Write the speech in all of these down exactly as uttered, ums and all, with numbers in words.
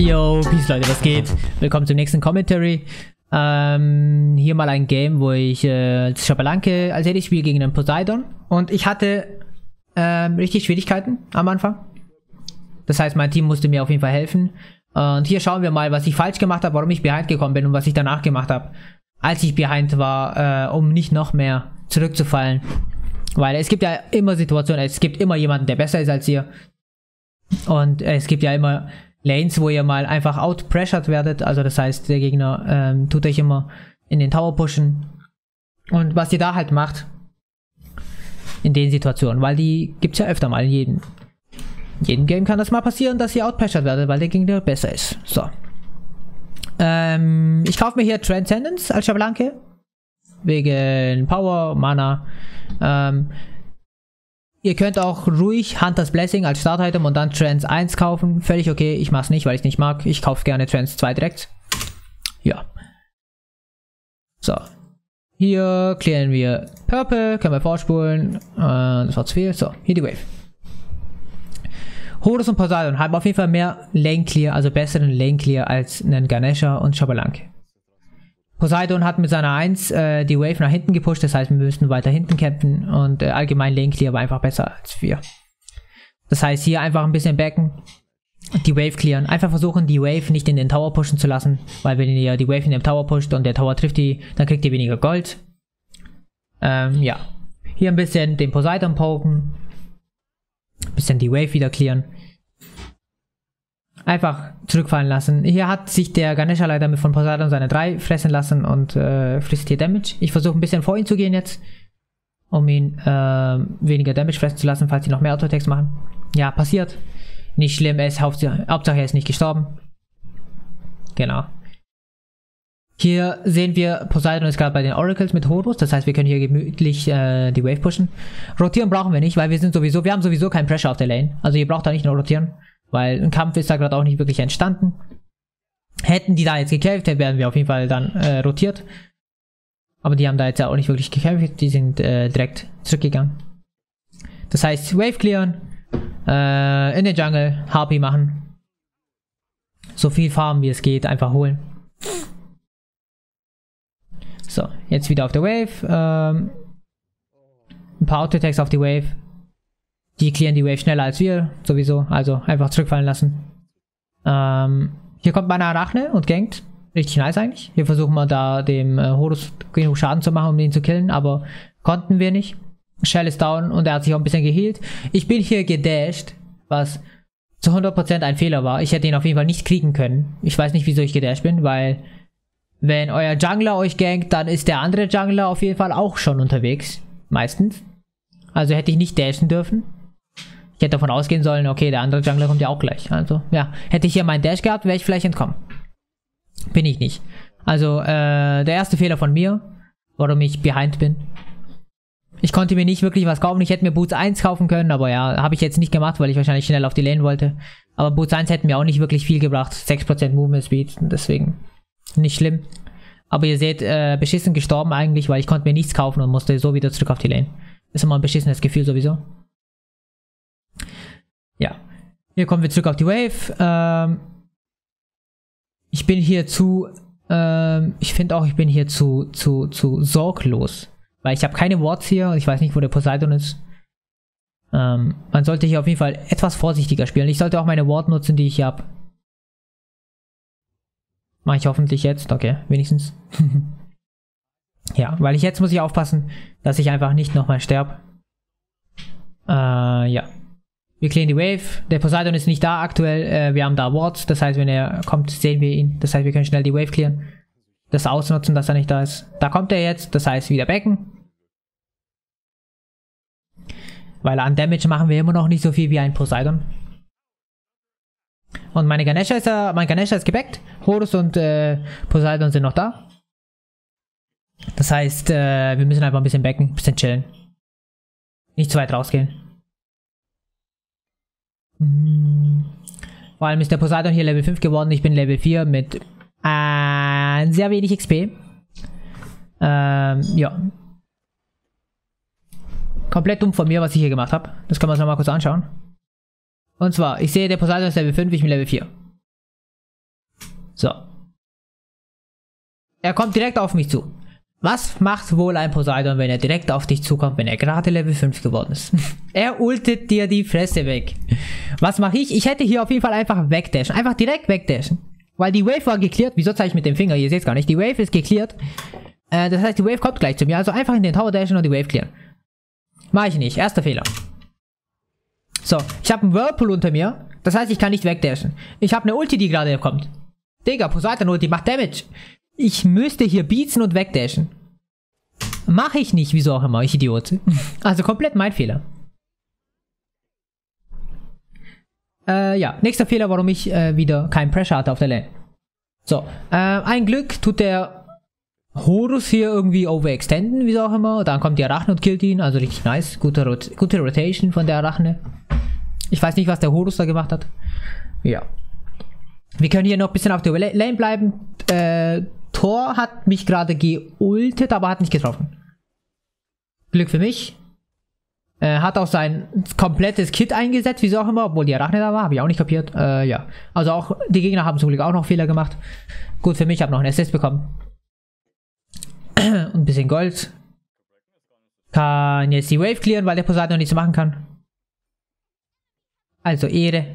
Yo, Peace Leute, was geht? Willkommen zum nächsten Commentary. Ähm, hier mal ein Game, wo ich äh, Xbalanque als erstes spiele gegen den Poseidon. Und ich hatte ähm, richtig Schwierigkeiten am Anfang. Das heißt, mein Team musste mir auf jeden Fall helfen. Und hier schauen wir mal, was ich falsch gemacht habe, warum ich behind gekommen bin und was ich danach gemacht habe, als ich behind war, äh, um nicht noch mehr zurückzufallen. Weil es gibt ja immer Situationen, es gibt immer jemanden, der besser ist als ihr. Und äh, es gibt ja immer Lanes, wo ihr mal einfach outpressured werdet. Also das heißt, der Gegner ähm, tut euch immer in den Tower pushen. Und was ihr da halt macht, in den Situationen, weil die gibt es ja öfter mal in jedem, in jedem Game kann das mal passieren, dass ihr outpressured werdet, weil der Gegner besser ist. So. Ähm, ich kaufe mir hier Transcendence als Xbalanque. Wegen Power, Mana. Ähm, ihr könnt auch ruhig Hunter's Blessing als Start-Item und dann Trance eins kaufen. Völlig okay. Ich mach's nicht, weil ich es nicht mag. Ich kaufe gerne Trance zwei direkt. Ja. So. Hier klären wir Purple. Können wir vorspulen. Äh, das war zu viel. So, hier die Wave. Horus und Poseidon haben auf jeden Fall mehr Lane Clear, also besseren Lane Clear als einen Ganesha und Xbalanque. Poseidon hat mit seiner eins äh, die Wave nach hinten gepusht, das heißt, wir müssten weiter hinten kämpfen und äh, allgemein Lane Clear war einfach besser als wir. Das heißt, hier einfach ein bisschen backen, die Wave clearen. Einfach versuchen, die Wave nicht in den Tower pushen zu lassen, weil wenn ihr die Wave in den Tower pusht und der Tower trifft die, dann kriegt ihr weniger Gold. Ähm, ja. Hier ein bisschen den Poseidon poken, ein bisschen die Wave wieder clearen. Einfach zurückfallen lassen. Hier hat sich der Ganesha leider mit von Poseidon seine drei fressen lassen und äh, frisst hier Damage. Ich versuche ein bisschen vor ihn zu gehen jetzt, um ihn äh, weniger Damage fressen zu lassen, falls sie noch mehr Auto-Attacks machen. Ja, passiert. Nicht schlimm, er ist Hauptsache, Hauptsache er ist nicht gestorben. Genau. Hier sehen wir, Poseidon ist gerade bei den Oracles mit Horus, das heißt, wir können hier gemütlich äh, die Wave pushen. Rotieren brauchen wir nicht, weil wir sind sowieso, wir haben sowieso keinen Pressure auf der Lane. Also ihr braucht da nicht nur rotieren. Weil ein Kampf ist da gerade auch nicht wirklich entstanden. Hätten die da jetzt gekämpft, dann wären wir auf jeden Fall dann äh, rotiert. Aber die haben da jetzt ja auch nicht wirklich gekämpft. Die sind äh, direkt zurückgegangen. Das heißt, Wave clearen. Äh, in den Jungle. H P machen. So viel Farm wie es geht. Einfach holen. So, jetzt wieder auf der Wave. Ähm, ein paar Auto-Attacks auf die Wave. Die clearen die Wave schneller als wir, sowieso. Also einfach zurückfallen lassen. Ähm, hier kommt meine Arachne und gankt. Richtig nice eigentlich. Hier versuchen wir da dem äh, Horus genug Schaden zu machen, um ihn zu killen. Aber konnten wir nicht. Shell ist down und er hat sich auch ein bisschen geheilt. Ich bin hier gedasht, was zu hundert Prozent ein Fehler war. Ich hätte ihn auf jeden Fall nicht kriegen können. Ich weiß nicht, wieso ich gedasht bin, weil wenn euer Jungler euch gankt, dann ist der andere Jungler auf jeden Fall auch schon unterwegs. Meistens. Also hätte ich nicht dashen dürfen. Ich hätte davon ausgehen sollen, okay, der andere Jungler kommt ja auch gleich. Also, ja. Hätte ich hier meinen Dash gehabt, wäre ich vielleicht entkommen. Bin ich nicht. Also, äh, der erste Fehler von mir, warum ich behind bin. Ich konnte mir nicht wirklich was kaufen. Ich hätte mir Boots eins kaufen können, aber ja, habe ich jetzt nicht gemacht, weil ich wahrscheinlich schnell auf die Lane wollte. Aber Boots eins hätten mir auch nicht wirklich viel gebracht. sechs Prozent Movement Speed, deswegen nicht schlimm. Aber ihr seht, äh, beschissen gestorben eigentlich, weil ich konnte mir nichts kaufen und musste so wieder zurück auf die Lane. Ist immer ein beschissenes Gefühl sowieso. Ja, hier kommen wir zurück auf die Wave. Ähm, ich bin hier zu, ähm, ich finde auch, ich bin hier zu, zu, zu sorglos. Weil ich habe keine Wards hier und ich weiß nicht, wo der Poseidon ist. Ähm, man sollte hier auf jeden Fall etwas vorsichtiger spielen. Ich sollte auch meine Ward nutzen, die ich hier habe. Mache ich hoffentlich jetzt. Okay, wenigstens. Ja, weil ich jetzt muss ich aufpassen, dass ich einfach nicht nochmal sterbe. Äh, ja. Wir clearen die Wave. Der Poseidon ist nicht da aktuell. Äh, wir haben da Wards. Das heißt, wenn er kommt, sehen wir ihn. Das heißt, wir können schnell die Wave clearen. Das ausnutzen, dass er nicht da ist. Da kommt er jetzt. Das heißt, wieder backen. Weil an Damage machen wir immer noch nicht so viel wie ein Poseidon. Und meine Ganesha ist da. Mein Ganesha ist gebackt. Horus und äh, Poseidon sind noch da. Das heißt, äh, wir müssen einfach ein bisschen backen. Ein bisschen chillen. Nicht zu weit rausgehen. Vor allem ist der Poseidon hier Level fünf geworden. Ich bin Level vier mit äh, sehr wenig X P. Ähm, ja. Komplett dumm von mir, was ich hier gemacht habe. Das können wir uns nochmal kurz anschauen. Und zwar, ich sehe, der Poseidon ist Level fünf, ich bin Level vier. So. Er kommt direkt auf mich zu. Was macht wohl ein Poseidon, wenn er direkt auf dich zukommt, wenn er gerade Level fünf geworden ist? Er ultet dir die Fresse weg. Was mache ich? Ich hätte hier auf jeden Fall einfach wegdashen. Einfach direkt wegdashen. Weil die Wave war geklärt. Wieso zeige ich mit dem Finger? Ihr seht es gar nicht. Die Wave ist geklärt. Äh, das heißt, die Wave kommt gleich zu mir. Also einfach in den Tower dashen und die Wave clearen. Mache ich nicht. Erster Fehler. So, ich habe einen Whirlpool unter mir. Das heißt, ich kann nicht wegdashen. Ich habe eine Ulti, die gerade kommt. Digga, Poseidon Ulti macht Damage. Ich müsste hier beatsen und wegdashen. Mache ich nicht, wieso auch immer, ich Idiot. Also komplett mein Fehler. Äh, ja, nächster Fehler, warum ich äh, wieder keinen Pressure hatte auf der Lane. So, äh, ein Glück tut der Horus hier irgendwie overextenden, wieso auch immer. Dann kommt die Arachne und killt ihn, also richtig nice. Gute, Rot gute Rotation von der Arachne. Ich weiß nicht, was der Horus da gemacht hat. Ja. Wir können hier noch ein bisschen auf der Lane bleiben. Äh, Thor hat mich gerade geultet, aber hat nicht getroffen. Glück für mich. Äh, hat auch sein komplettes Kit eingesetzt, wieso auch immer, obwohl die Arachne da war, habe ich auch nicht kapiert. Äh, ja. Also auch, die Gegner haben zum Glück auch noch Fehler gemacht. Gut für mich, habe noch einen Assist bekommen. Und ein bisschen Gold. Kann jetzt die Wave clearen, weil der Poseidon nichts machen kann. Also Ehre.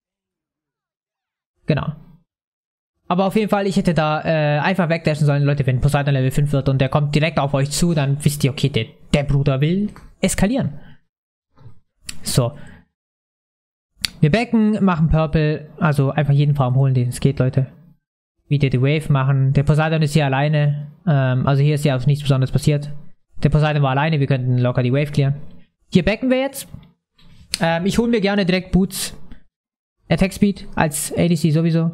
Genau. Aber auf jeden Fall, ich hätte da äh, einfach wegdashen sollen. Leute, wenn Poseidon Level fünf wird und der kommt direkt auf euch zu, dann wisst ihr, okay, der, der Bruder will eskalieren. So. Wir backen, machen Purple, also einfach jeden Farm holen, den es geht, Leute. Wieder die Wave machen. Der Poseidon ist hier alleine. Ähm, also hier ist ja nichts Besonderes passiert. Der Poseidon war alleine, wir könnten locker die Wave clearen. Hier backen wir jetzt. Ähm, ich hole mir gerne direkt Boots. Attack Speed als A D C sowieso.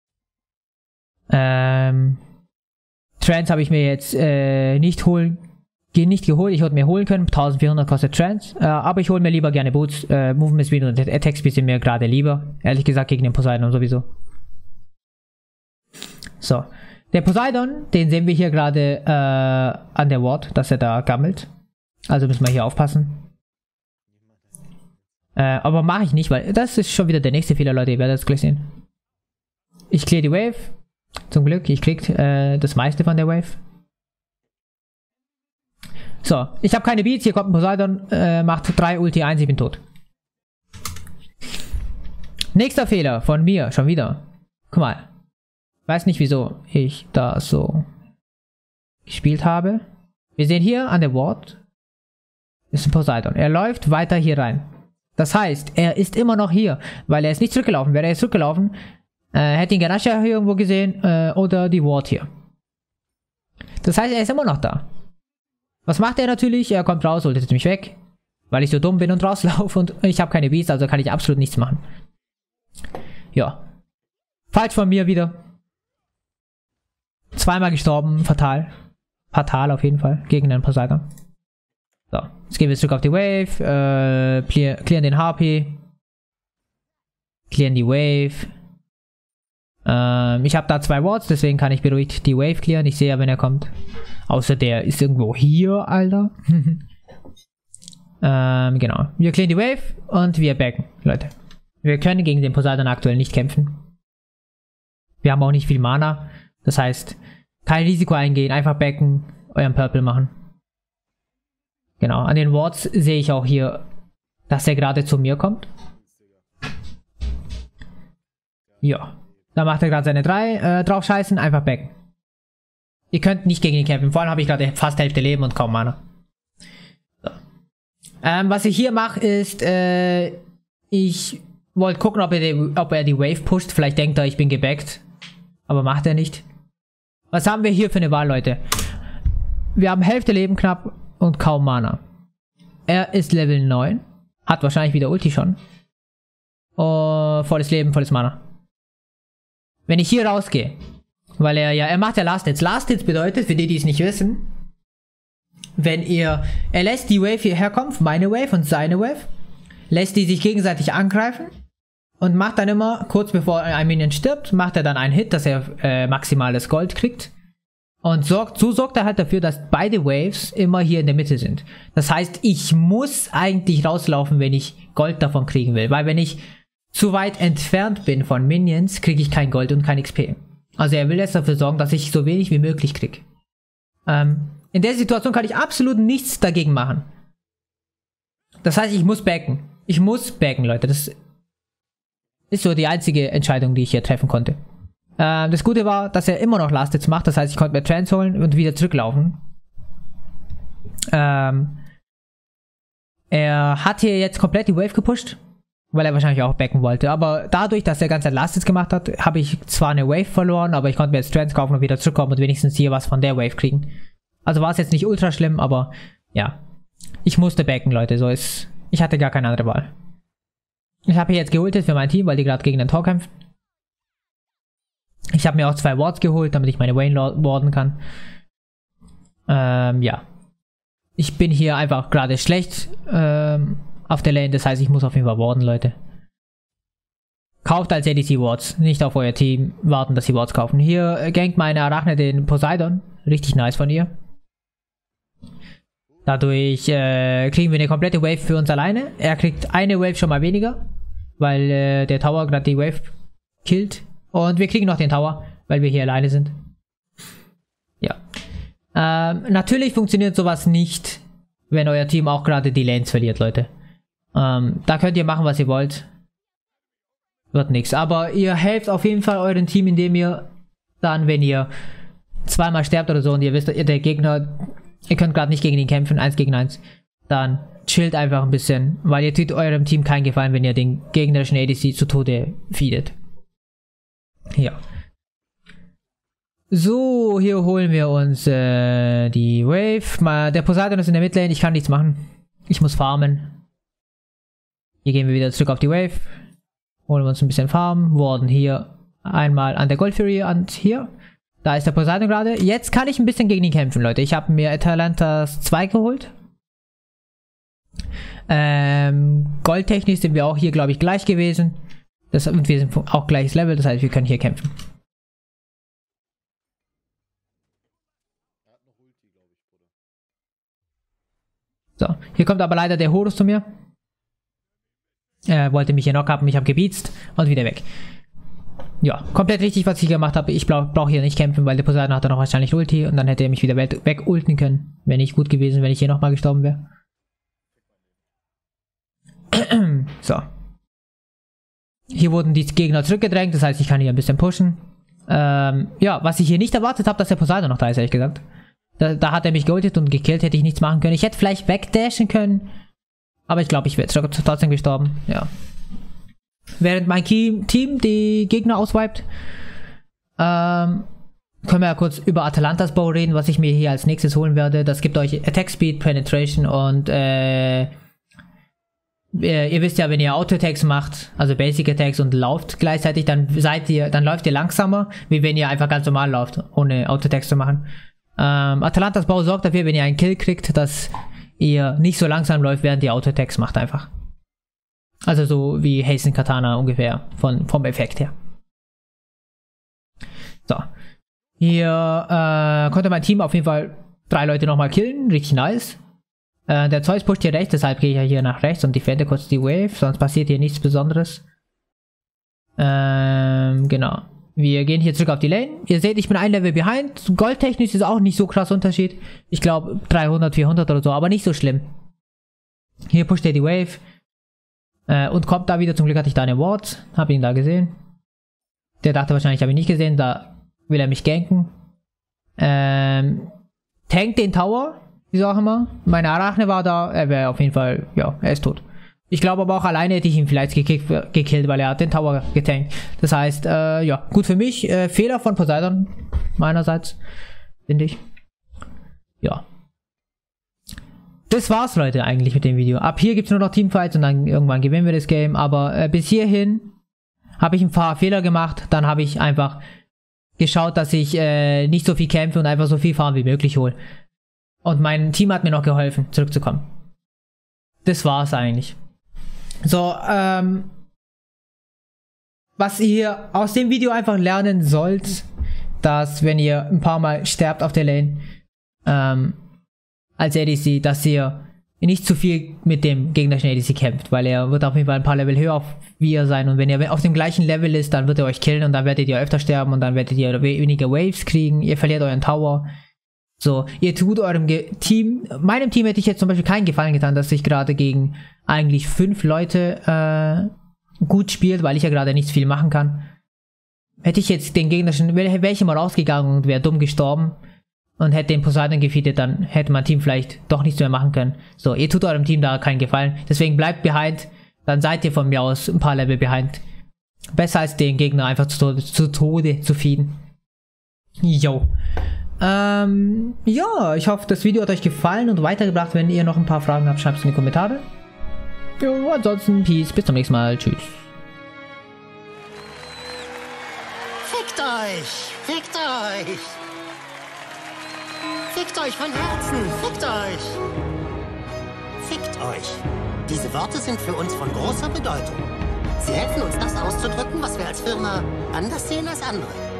Ähm, Trance habe ich mir jetzt äh, nicht holen, nicht geholt. Ich hätte mir holen können. eintausendvierhundert kostet Trance. Äh, aber ich hole mir lieber gerne Boots. Äh, Movement Speed und Attack Speed sind mir gerade lieber. Ehrlich gesagt gegen den Poseidon sowieso. So. Der Poseidon, den sehen wir hier gerade äh, an der Ward, dass er da gammelt. Also müssen wir hier aufpassen. Äh, aber mache ich nicht, weil das ist schon wieder der nächste Fehler, Leute. Ihr werdet es gleich sehen. Ich clear die Wave. Zum Glück, ich krieg äh, das meiste von der Wave. So, ich habe keine Beats. Hier kommt ein Poseidon, äh, macht drei Ulti eins, ich bin tot. Nächster Fehler von mir, schon wieder. Guck mal. Weiß nicht, wieso ich da so gespielt habe. Wir sehen hier an der Ward ist ein Poseidon. Er läuft weiter hier rein. Das heißt, er ist immer noch hier, weil er ist nicht zurückgelaufen. Wäre er jetzt zurückgelaufen, äh, hätte ihn Ganasha hier irgendwo gesehen äh, oder die Ward hier. Das heißt, er ist immer noch da. Was macht er natürlich? Er kommt raus, holt mich weg, weil ich so dumm bin und rauslaufe und ich habe keine Beats, also kann ich absolut nichts machen. Ja. Falsch von mir wieder. Zweimal gestorben, fatal. Fatal auf jeden Fall, gegen den Poseidon. So, jetzt gehen wir zurück auf die Wave, äh, clear, clearen den H P. Clearen die Wave. Ähm, ich habe da zwei Wards, deswegen kann ich beruhigt die Wave clearen. Ich sehe ja, wenn er kommt. Außer der ist irgendwo hier, Alter. ähm, genau. Wir clearen die Wave und wir backen, Leute. Wir können gegen den Poseidon aktuell nicht kämpfen. Wir haben auch nicht viel Mana. Das heißt, kein Risiko eingehen, einfach backen, euren Purple machen. Genau, an den Wards sehe ich auch hier, dass er gerade zu mir kommt. Ja, da macht er gerade seine drei, äh, drauf scheißen, einfach backen. Ihr könnt nicht gegen ihn kämpfen, vor allem habe ich gerade fast Hälfte Leben und kaum Mana. So. Ähm, was ich hier mache ist, äh, ich wollte gucken, ob er, die, ob er die Wave pusht, vielleicht denkt er, ich bin gebackt, aber macht er nicht. Was haben wir hier für eine Wahl, Leute? Wir haben Hälfte Leben knapp und kaum Mana. Er ist Level neun. Hat wahrscheinlich wieder Ulti schon. Oh, volles Leben, volles Mana. Wenn ich hier rausgehe, weil er ja, er macht ja Last Hits. Last Hits bedeutet, für die, die es nicht wissen, wenn ihr, er lässt die Wave hierher kommen, meine Wave und seine Wave, lässt die sich gegenseitig angreifen und macht dann immer, kurz bevor ein Minion stirbt, macht er dann einen Hit, dass er äh, maximales Gold kriegt. Und sorgt, so sorgt er halt dafür, dass beide Waves immer hier in der Mitte sind. Das heißt, ich muss eigentlich rauslaufen, wenn ich Gold davon kriegen will. Weil wenn ich zu weit entfernt bin von Minions, kriege ich kein Gold und kein X P. Also er will jetzt dafür sorgen, dass ich so wenig wie möglich kriege. Ähm, in der Situation kann ich absolut nichts dagegen machen. Das heißt, ich muss backen. Ich muss backen, Leute. Das ist so die einzige Entscheidung, die ich hier treffen konnte. Ähm, das Gute war, dass er immer noch Last Hits macht. Das heißt, ich konnte mir Trance holen und wieder zurücklaufen. Ähm, er hat hier jetzt komplett die Wave gepusht, weil er wahrscheinlich auch backen wollte. Aber dadurch, dass er ganze Zeit Last Hits gemacht hat, habe ich zwar eine Wave verloren, aber ich konnte mir jetzt Trance kaufen und wieder zurückkommen und wenigstens hier was von der Wave kriegen. Also war es jetzt nicht ultra schlimm, aber ja. Ich musste backen, Leute. So ist. Ich hatte gar keine andere Wahl. Ich habe hier jetzt geultet für mein Team, weil die gerade gegen den Tor kämpfen. Ich habe mir auch zwei Wards geholt, damit ich meine Vayne warden kann. Ähm, ja. Ich bin hier einfach gerade schlecht ähm, auf der Lane, das heißt, ich muss auf jeden Fall warden, Leute. Kauft als A D C Wards, nicht auf euer Team warten, dass sie Wards kaufen. Hier äh, gankt meine Arachne den Poseidon. Richtig nice von ihr. Dadurch äh, kriegen wir eine komplette Wave für uns alleine. Er kriegt eine Wave schon mal weniger, weil äh, der Tower gerade die Wave killt. Und wir kriegen noch den Tower, weil wir hier alleine sind. Ja. Ähm, natürlich funktioniert sowas nicht, wenn euer Team auch gerade die Lanes verliert, Leute. Ähm, da könnt ihr machen, was ihr wollt. Wird nichts. Aber ihr helft auf jeden Fall eurem Team, indem ihr dann, wenn ihr zweimal sterbt oder so und ihr wisst, ihr der Gegner, ihr könnt gerade nicht gegen ihn kämpfen, eins gegen eins, dann chillt einfach ein bisschen, weil ihr tut eurem Team keinen Gefallen, wenn ihr den gegnerischen A D C zu Tode feedet. Ja. So, hier holen wir uns äh, die Wave. Mal, der Poseidon ist in der Midlane, ich kann nichts machen. Ich muss farmen. Hier gehen wir wieder zurück auf die Wave. Holen wir uns ein bisschen Farm. Warden hier einmal an der Gold Fury und hier. Da ist der Poseidon gerade. Jetzt kann ich ein bisschen gegen ihn kämpfen, Leute. Ich habe mir Atalantas zwei geholt. Ähm, Goldtechnisch sind wir auch hier, glaube ich, gleich gewesen. Das, und wir sind auch gleiches Level, das heißt, wir können hier kämpfen. So, hier kommt aber leider der Horus zu mir. Er wollte mich hier knock-upen, ich habe gebeatst und wieder weg. Ja, komplett richtig, was ich gemacht habe. Ich brauche brauch hier nicht kämpfen, weil der Poseidon hat dann noch wahrscheinlich Ulti und dann hätte er mich wieder weg ulten können. Wäre nicht gut gewesen, wenn ich hier nochmal gestorben wäre. So. Hier wurden die Gegner zurückgedrängt, das heißt, ich kann hier ein bisschen pushen. Ähm, ja, was ich hier nicht erwartet habe, dass der Poseidon noch da ist, ehrlich gesagt. Da, da hat er mich geultet und gekillt, hätte ich nichts machen können. Ich hätte vielleicht wegdashen können, aber ich glaube, ich wäre trotzdem gestorben. Ja. Während mein Team die Gegner auswiped, ähm, können wir ja kurz über Atalantas Bow reden, was ich mir hier als nächstes holen werde. Das gibt euch Attack Speed, Penetration und äh, ihr wisst ja, wenn ihr Auto-Attacks macht, also Basic Attacks und lauft gleichzeitig, dann seid ihr, dann läuft ihr langsamer, wie wenn ihr einfach ganz normal lauft, ohne Auto-Attacks zu machen. Ähm, Atalantas Bau sorgt dafür, wenn ihr einen Kill kriegt, dass ihr nicht so langsam läuft, während ihr Auto-Attacks macht einfach. Also so wie Hasten Katana ungefähr, von, vom Effekt her. So. Hier äh, konnte mein Team auf jeden Fall drei Leute nochmal killen, richtig nice. Äh, der Zeus pusht hier rechts, deshalb gehe ich ja hier nach rechts und defende kurz die Wave, sonst passiert hier nichts Besonderes. Ähm, genau. Wir gehen hier zurück auf die Lane. Ihr seht, ich bin ein Level behind. Goldtechnisch ist auch nicht so krass Unterschied. Ich glaube dreihundert, vierhundert oder so, aber nicht so schlimm. Hier pusht er die Wave. Äh, und kommt da wieder. Zum Glück hatte ich da eine Ward. Hab ihn da gesehen. Der dachte wahrscheinlich, habe ich nicht gesehen. Da will er mich ganken. Ähm, tankt den Tower. Wie auch immer. Meine Arachne war da. Er wäre auf jeden Fall, ja, er ist tot. Ich glaube aber auch alleine hätte ich ihn vielleicht gekickt, gekillt, weil er hat den Tower getankt. Das heißt, äh, ja, gut für mich. Äh, Fehler von Poseidon meinerseits, finde ich. Ja. Das war's, Leute, eigentlich mit dem Video. Ab hier gibt es nur noch Teamfights und dann irgendwann gewinnen wir das Game. Aber äh, bis hierhin habe ich ein paar Fehler gemacht. Dann habe ich einfach geschaut, dass ich äh, nicht so viel kämpfe und einfach so viel Farm wie möglich hole. Und mein Team hat mir noch geholfen, zurückzukommen. Das war's eigentlich. So, ähm, was ihr aus dem Video einfach lernen sollt, dass wenn ihr ein paar Mal sterbt auf der Lane, ähm, als A D C, dass ihr nicht zu viel mit dem gegnerischen A D C kämpft, weil er wird auf jeden Fall ein paar Level höher auf wie ihr sein und wenn ihr auf dem gleichen Level ist, dann wird er euch killen und dann werdet ihr öfter sterben und dann werdet ihr weniger Waves kriegen, ihr verliert euren Tower. So, ihr tut eurem Ge Team, meinem Team hätte ich jetzt zum Beispiel keinen Gefallen getan, dass ich gerade gegen eigentlich fünf Leute äh, gut spielt, weil ich ja gerade nicht viel machen kann. Hätte ich jetzt den gegnerischen, wäre ich mal rausgegangen und wäre dumm gestorben und hätte den Poseidon gefeedet, dann hätte mein Team vielleicht doch nichts mehr machen können. So, ihr tut eurem Team da keinen Gefallen, deswegen bleibt behind, dann seid ihr von mir aus ein paar Level behind. Besser als den Gegner einfach zu Tode zu, Tode zu feeden. Yo. Ähm, ja, ich hoffe, das Video hat euch gefallen und weitergebracht. Wenn ihr noch ein paar Fragen habt, schreibt es in die Kommentare. Jo, ansonsten, Peace, bis zum nächsten Mal, tschüss. Fickt euch! Fickt euch! Fickt euch von Herzen! Fickt euch! Fickt euch! Diese Worte sind für uns von großer Bedeutung. Sie helfen uns, das auszudrücken, was wir als Firma anders sehen als andere.